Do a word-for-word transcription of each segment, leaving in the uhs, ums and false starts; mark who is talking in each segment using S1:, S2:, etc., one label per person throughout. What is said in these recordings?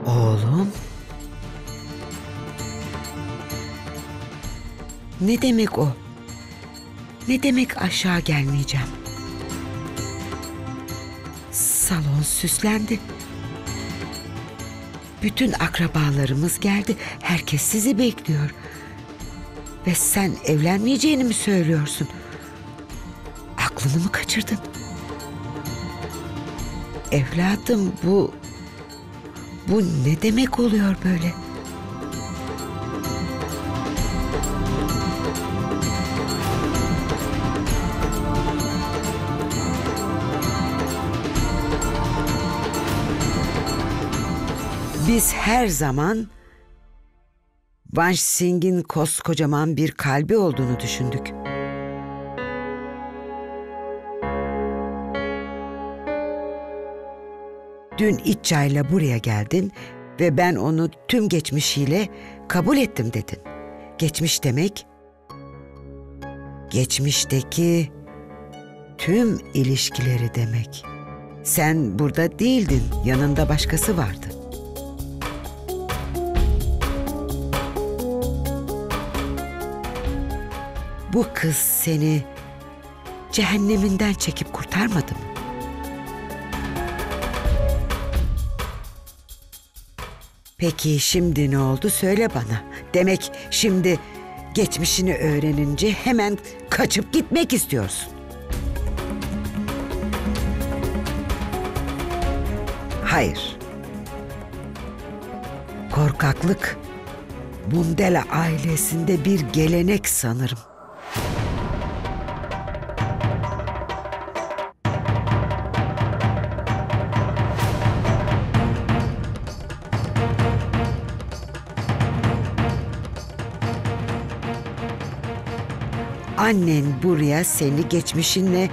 S1: Oğlum. Ne demek o? Ne demek aşağı gelmeyeceğim? Salon süslendi. Bütün akrabalarımız geldi. Herkes sizi bekliyor. Ve sen evlenmeyeceğini mi söylüyorsun? Aklını mı kaçırdın? Evladım, bu... Bu ne demek oluyor böyle? Biz her zaman Vansh Singh'in koskocaman bir kalbi olduğunu düşündük. Dün iç çayla buraya geldin ve ben onu tüm geçmişiyle kabul ettim dedin. Geçmiş demek, geçmişteki tüm ilişkileri demek. Sen burada değildin, yanında başkası vardı. Bu kız seni cehenneminden çekip kurtarmadı mı? Peki şimdi ne oldu, söyle bana. Demek şimdi geçmişini öğrenince hemen kaçıp gitmek istiyorsun. Hayır. Korkaklık Bundela ailesinde bir gelenek sanırım. Annen buraya seni geçmişinle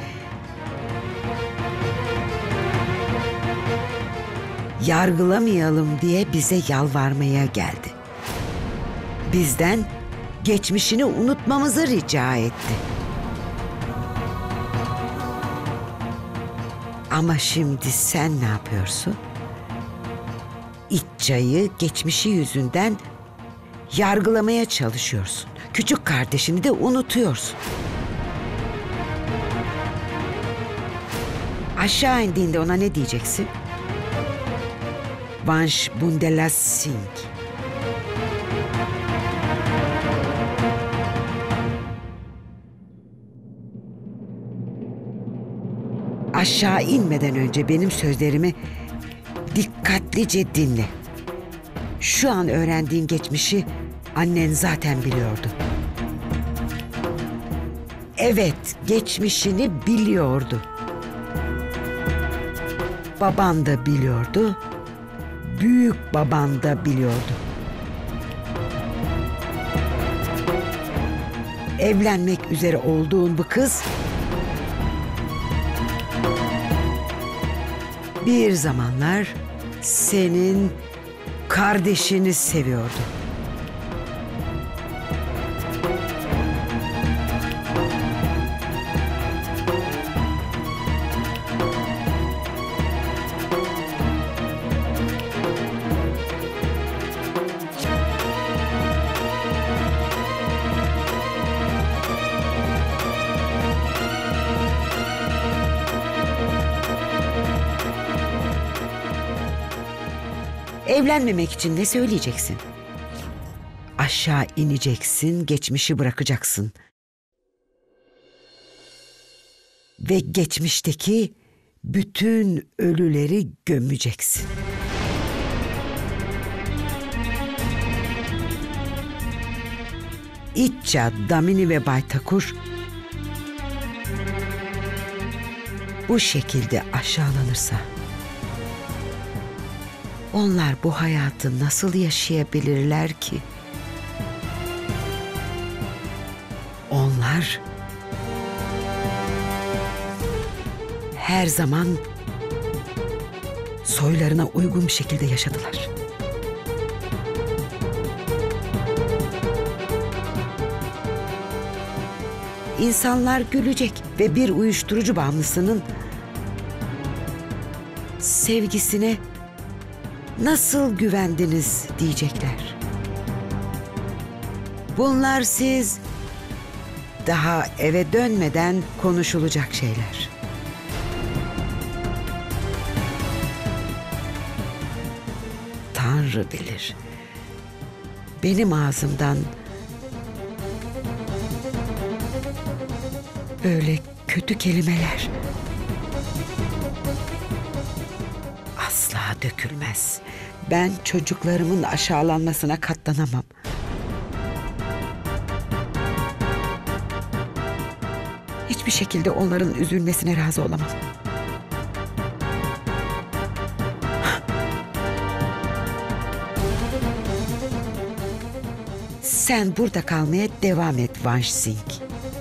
S1: yargılamayalım diye bize yalvarmaya geldi. Bizden geçmişini unutmamızı rica etti. Ama şimdi sen ne yapıyorsun? İcca'yı geçmişi yüzünden yargılamaya çalışıyorsun. Küçük kardeşini de unutuyorsun. Aşağı indiğinde ona ne diyeceksin? Vansh Bundela Singh. Aşağı inmeden önce benim sözlerimi dikkatlice dinle. Şu an öğrendiğin geçmişi annen zaten biliyordu. Evet, geçmişini biliyordu. Baban da biliyordu. Büyük baban da biliyordu. Evlenmek üzere olduğun bu kız bir zamanlar senin kardeşini seviyordu. Evlenmemek için ne söyleyeceksin? Aşağı ineceksin, geçmişi bırakacaksın. Ve geçmişteki bütün ölüleri gömeceksin. İcca, Damini ve Bay Thakur bu şekilde aşağılanırsa onlar bu hayatı nasıl yaşayabilirler ki? Onlar her zaman soylarına uygun bir şekilde yaşadılar. İnsanlar gülecek ve bir uyuşturucu bağımlısının sevgisine nasıl güvendiniz diyecekler. Bunlar siz daha eve dönmeden konuşulacak şeyler. Tanrı bilir. Benim ağzımdan böyle kötü kelimeler asla dökülmez. Ben çocuklarımın aşağılanmasına katlanamam. Hiçbir şekilde onların üzülmesine razı olamam. Sen burada kalmaya devam et Vansh Singh.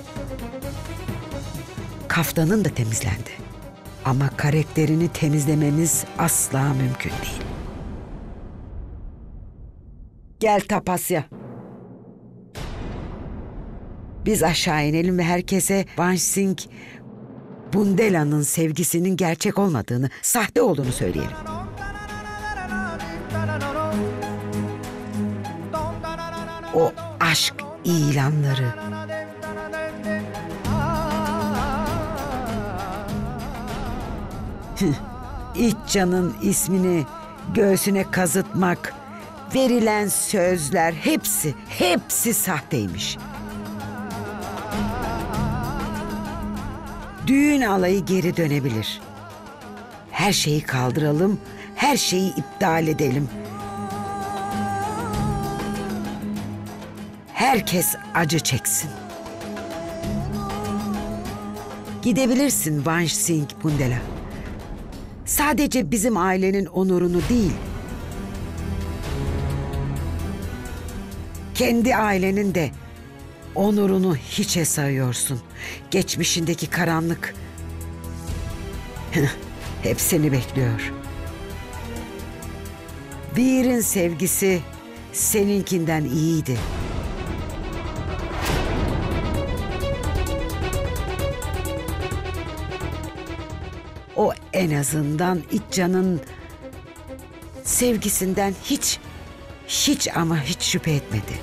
S1: Kaftanın da temizlendi. Ama karakterini temizlememiz asla mümkün değil. Gel Tapasya. Biz aşağı inelim ve herkese Vansh Singh Bundela'nın sevgisinin gerçek olmadığını, sahte olduğunu söyleyelim. O aşk ilanları, İtcan'ın ismini göğsüne kazıtmak, verilen sözler hepsi, hepsi sahteymiş. Düğün alayı geri dönebilir. Her şeyi kaldıralım, her şeyi iptal edelim. Herkes acı çeksin. Gidebilirsin Vansh Singh Bundela. Sadece bizim ailenin onurunu değil, kendi ailenin de onurunu hiçe sayıyorsun. Geçmişindeki karanlık hep seni bekliyor. Veer'in sevgisi seninkinden iyiydi. O en azından İtcan'ın sevgisinden hiç, hiç ama hiç şüphe etmedi.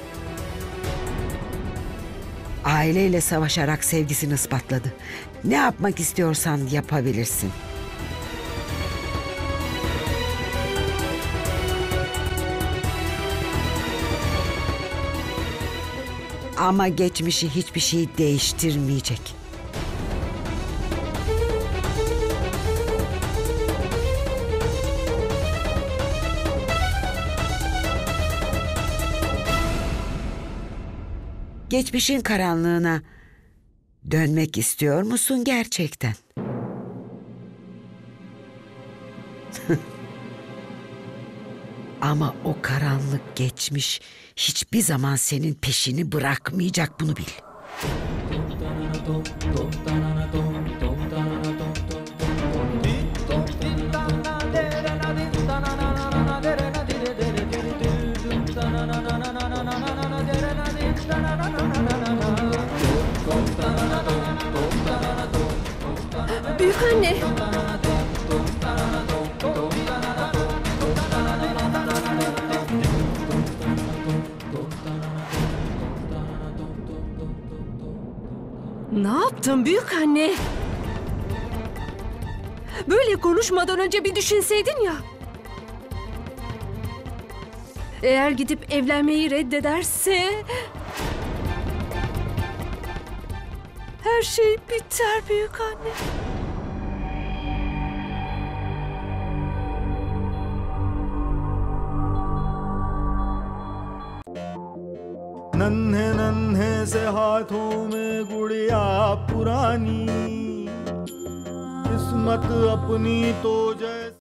S1: Aileyle savaşarak sevgisini ispatladı. Ne yapmak istiyorsan yapabilirsin. Ama geçmişi hiçbir şey değiştirmeyecek. Geçmişin karanlığına dönmek istiyor musun gerçekten? Ama o karanlık geçmiş hiçbir zaman senin peşini bırakmayacak, bunu bil.
S2: Büyük anne. Ne yaptın büyük anne? Böyle konuşmadan önce bir düşünseydin ya. Eğer gidip evlenmeyi reddederse her şey biter büyük anne.
S3: नन्हे नन्हे से हाथों में गुड़िया पुरानी किस्मत अपनी तो जैसे